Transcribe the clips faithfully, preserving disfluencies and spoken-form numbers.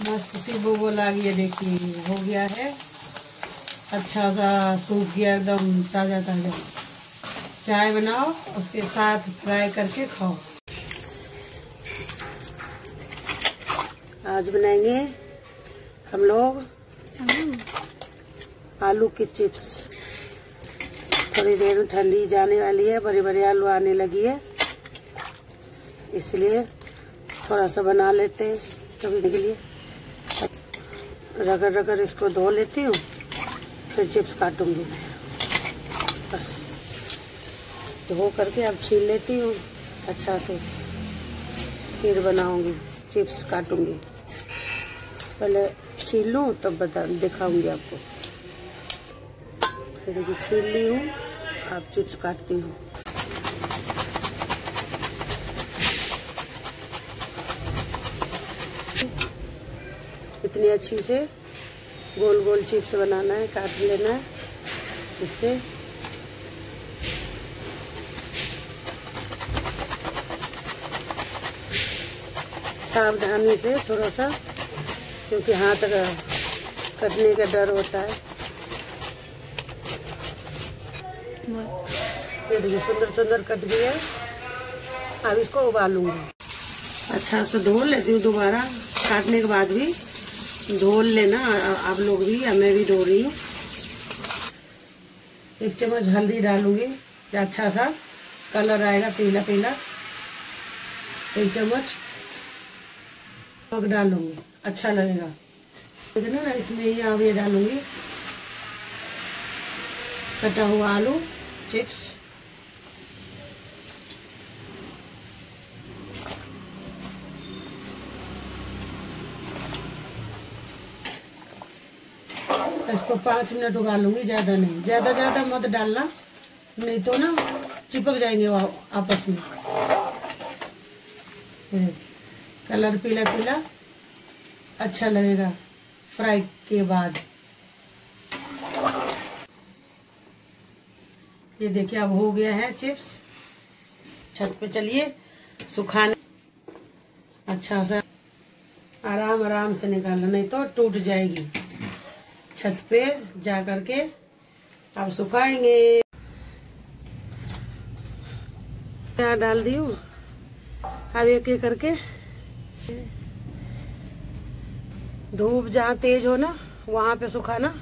मस्त सी बोबो लागी है। देखिए हो गया है, अच्छा सा सूख गया एकदम ताज़ा ताज़ा। चाय बनाओ, उसके साथ फ्राई करके खाओ। आज बनाएंगे हम लोग आलू के चिप्स। थोड़ी देर में ठंडी जाने वाली है, बड़े बड़े आलू आने लगी है, इसलिए थोड़ा सा बना लेते हैं कभी के लिए। रगड़ रगड़ इसको धो लेती हूँ, फिर चिप्स काटूंगी। बस धो करके अब छील लेती हूँ अच्छा से, फिर बनाऊंगी, चिप्स काटूंगी। पहले छील लूँ तब बता दिखाऊंगी आपको। तो देखिए छील ली हूँ, अब चिप्स काटती हूँ। इतनी अच्छी से गोल गोल चिप्स बनाना है, काट लेना है इससे। सावधानी से थोड़ा सा, क्योंकि हाथ कटने का डर होता है। ये देखिए सुंदर सुंदर कट गया। अब इसको उबालूंगी। अच्छा से धो लेती हूँ, दोबारा काटने के बाद भी धो लेना आप लोग भी, मैं भी धो रही हूँ। एक चम्मच हल्दी डालूंगी, अच्छा सा कलर आएगा पीला पीला। एक चम्मच नमक डालूंगी, अच्छा लगेगा। लेकिन ना इसमें ही अब ये डालूंगी कटा हुआ आलू चिप्स। इसको पाँच मिनट उबालूंगी, ज़्यादा नहीं, ज़्यादा ज़्यादा मत डालना, नहीं तो ना चिपक जाएंगे वो आपस में। कलर पीला पीला अच्छा लगेगा फ्राई के बाद। ये देखिए अब हो गया है चिप्स। छत पे चलिए सुखाने। अच्छा सा आराम आराम से निकालना, नहीं तो टूट जाएगी। छत पे जा करके अब सुखाएंगे। क्या डाल दी हूँ, अब एक एक करके। धूप जहाँ तेज हो ना वहां पे सुखाना।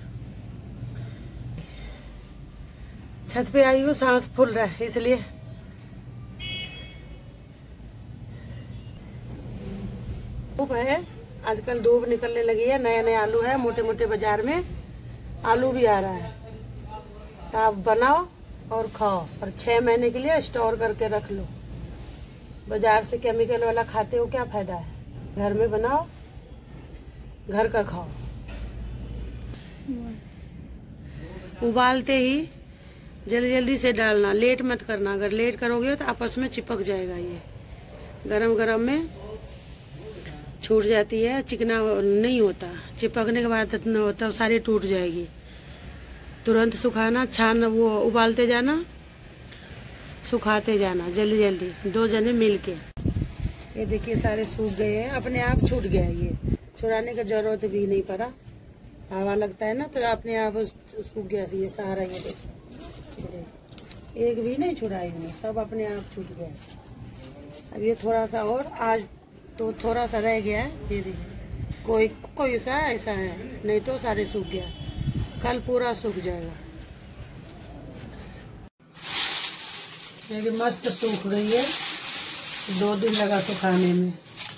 छत पे आई हूँ, सांस फूल रहा है इसलिए। धूप है आजकल, धूप निकलने लगी है। नया नया आलू है, मोटे मोटे बाजार में आलू भी आ रहा है। तो आप बनाओ और खाओ, और छह महीने के लिए स्टोर करके रख लो। बाजार से केमिकल वाला खाते हो क्या फायदा है। घर में बनाओ, घर का खाओ। उबालते ही जल्दी जल्दी से डालना, लेट मत करना। अगर लेट करोगे तो आपस में चिपक जाएगा। ये गरम गरम में छूट जाती है, चिकना नहीं होता। चिपकने के बाद इतना होता, सारी टूट जाएगी। तुरंत सुखाना, छान वो उबालते जाना, सुखाते जाना जल्दी जल्दी, दो जने मिलके। ये देखिए सारे सूख गए हैं, अपने आप छूट गया। ये छुड़ाने का जरूरत भी नहीं पड़ा। हवा लगता है ना तो अपने आप सूख गया। ये सारा ये देखिए, एक भी नहीं छुड़ाई हमने, सब अपने आप छूट गया। अब ये थोड़ा सा और, आज तो थोड़ा सा रह गया है। ये देखिए कोई कोई सा ऐसा है, नहीं तो सारे सूख गया। कल पूरा सूख जाएगा। ये भी मस्त सूख गई है, दो दिन लगा सुखाने में।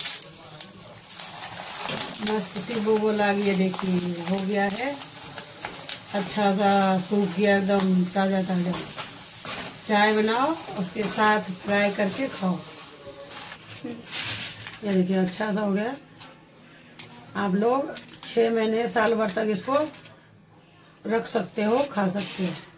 मस्त सी बोबो लागी है। देखिए हो गया है, अच्छा सा सूख गया एकदम ताज़ा ताज़ा। चाय बनाओ, उसके साथ फ्राई करके खाओ। ये देखिए अच्छा सा हो गया। आप लोग छः महीने साल भर तक इसको रख सकते हो, खा सकते हो।